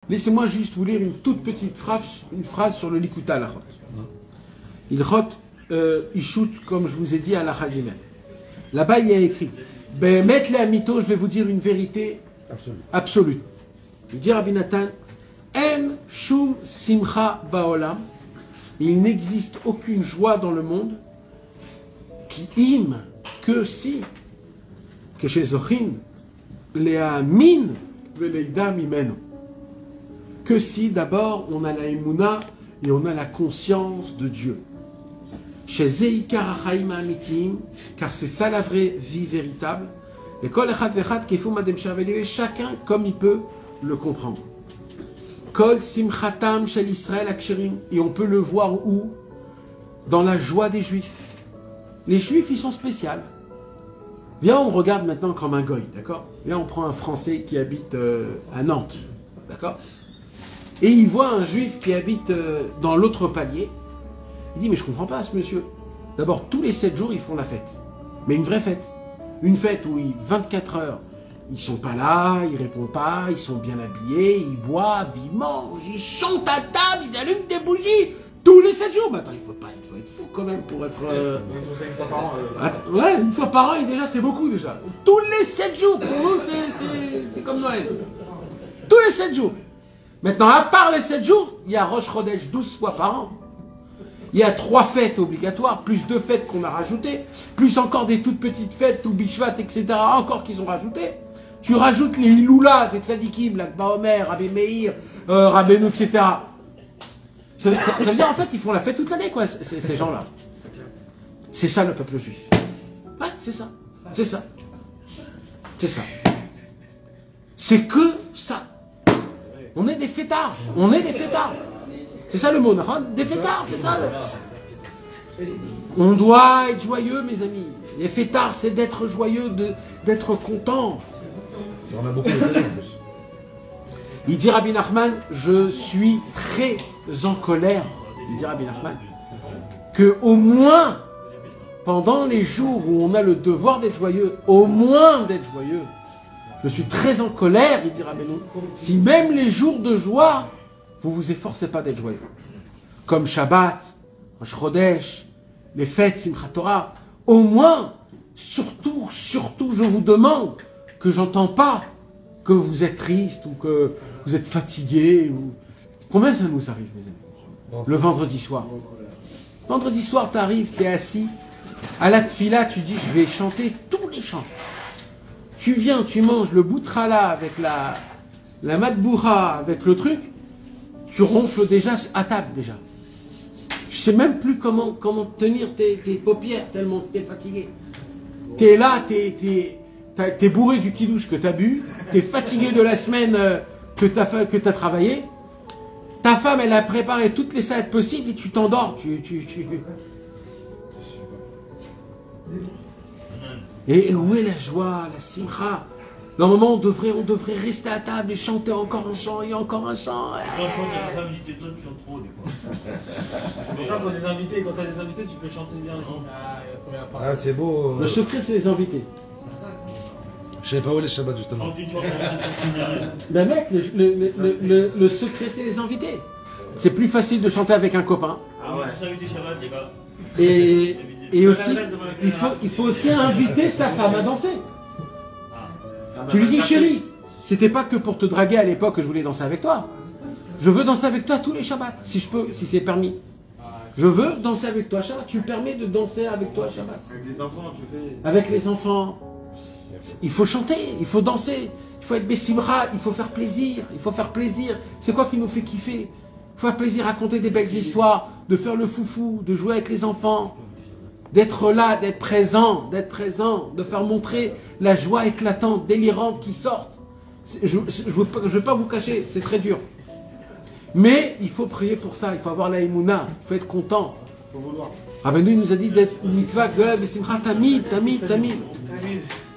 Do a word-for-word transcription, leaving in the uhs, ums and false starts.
Laissez-moi juste vous lire une toute petite phrase, une phrase sur le Likuta Halachot. Il chot, euh, il shoot, comme je vous ai dit, à la Chagimel. Là-bas, il y a écrit Behemet le Amito, je vais vous dire une vérité absolue. absolue. Il dit Rabbi Nathan En shum simcha baolam. Il n'existe aucune joie dans le monde qui im que si que chez Zochin le'amin ve'leida mimenu. Que si d'abord on a la émouna et on a la conscience de Dieu. Chez Zeikar Achaim Amitim, car c'est ça la vraie vie véritable. Et Kol Echad Vechad Kefum Adem Shaveli, chacun comme il peut le comprendre. Kol Simchatam Shel Israël Aksherim, et on peut le voir où? Dans la joie des Juifs. Les Juifs, ils sont spéciaux. Viens, on regarde maintenant comme un goy, d'accord? Viens, on prend un Français qui habite euh, à Nantes, d'accord? Et il voit un Juif qui habite euh, dans l'autre palier. Il dit, mais je ne comprends pas ce monsieur. D'abord, tous les sept jours, ils font la fête. Mais une vraie fête. Une fête où ils, vingt-quatre heures, ils ne sont pas là, ils ne répondent pas, ils sont bien habillés, ils boivent, ils mangent, ils chantent à table, ils allument des bougies. Tous les sept jours. Mais attends, il faut pas, il faut être fou quand même pour être... Euh... Il faut ça une fois par an. Euh... Attends, ouais, une fois par an, et déjà, c'est beaucoup déjà. Tous les sept jours, pour nous, c'est comme Noël. Tous les sept jours. Maintenant, à part les sept jours, il y a Rosh Chodesh douze fois par an. Il y a trois fêtes obligatoires, plus deux fêtes qu'on a rajoutées, plus encore des toutes petites fêtes, ou Bishvat, et cetera, encore qui sont rajoutées. Tu rajoutes les Iloula, des Tzadikim, l'Akba Omer, Rabbi Meir, euh, Rabbeinu, et cetera. Ça, ça, ça veut dire, en fait, ils font la fête toute l'année, quoi, ces gens-là. C'est ça, le peuple juif. Ouais, c'est ça. C'est ça. C'est ça. C'est que ça. On est des fêtards. On est des fêtards. C'est ça le mot, des fêtards, c'est ça. On doit être joyeux, mes amis. Les fêtards, c'est d'être joyeux, d'être content. On a beaucoup de en plus. Il dit Rabbi Nachman, je suis très en colère. Il dit Rabbi Nachman, que au moins, pendant les jours où on a le devoir d'être joyeux, au moins d'être joyeux, je suis très en colère, il dit Rabbi Nachman, si même les jours de joie, vous vous efforcez pas d'être joyeux. Comme Shabbat, Rosh Chodesh, les fêtes, Simchat Torah. Au moins, surtout, surtout, je vous demande que j'entends pas que vous êtes triste ou que vous êtes fatigué. Ou... Combien ça nous arrive, mes amis? Le vendredi soir. Vendredi soir, tu arrives, tu es assis. À la tfila, tu dis, je vais chanter tous les chants. Tu viens, tu manges le boutrala avec la, la matboura, avec le truc. Tu ronfles déjà à table, déjà. Tu sais même plus comment, comment tenir tes, tes paupières, tellement tu es fatigué. Tu es là, tu es, es bourré du kidouche que tu as bu, tu es fatigué de la semaine que tu as, que tu as travaillé. Ta femme, elle a préparé toutes les salades possibles et tu t'endors. Tu, tu, tu... Et, et où est la joie, la simcha? Normalement, on devrait, on devrait rester à table et chanter encore un chant et encore un chant. Quand je chante, il y a invité, toi, tu chantes trop des fois. C'est pour ça qu'il faut des invités. Quand tu as des invités, tu peux chanter bien. Ah, c'est beau. Le secret, c'est les invités. Je ne sais pas où est les Shabbat, justement. Chante une chanson. Ben mec, le, le, le, le, le secret, c'est les invités. C'est plus facile de chanter avec un copain. Ah ouais, tous invités Shabbat, les gars. Et, et aussi, il faut, il faut aussi inviter sa femme à danser. Tu lui dis, chérie, c'était pas que pour te draguer à l'époque que je voulais danser avec toi. Je veux danser avec toi tous les Shabbats, si je peux, si c'est permis. Je veux danser avec toi Shabbat. Tu me permets de danser avec toi Shabbat. Avec les enfants, tu fais. Avec les enfants. Il faut chanter, il faut danser, il faut être bessimra, il faut faire plaisir, il faut faire plaisir. C'est quoi qui nous fait kiffer? Il faut faire plaisir, raconter des belles histoires, de faire le foufou, de jouer avec les enfants. D'être là, d'être présent, d'être présent, de faire montrer la joie éclatante, délirante qui sort. Je ne vais pas vous cacher, c'est très dur. Mais il faut prier pour ça, il faut avoir la émouna, il faut être content. Il faut vouloir. Rabbeinu nous a dit d'être mitzvah, de la besimcha, tamid, tamid, tamid.